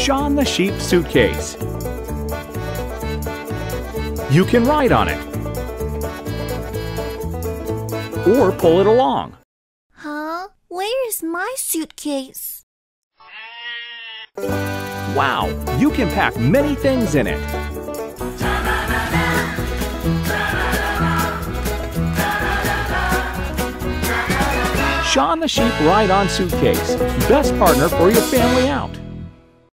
Shaun the sheep suitcase. You can ride on it or pull it along. Huh? Where's my suitcase? Wow, you can pack many things in it. Shaun the sheep ride-on suitcase. Best partner for your family out.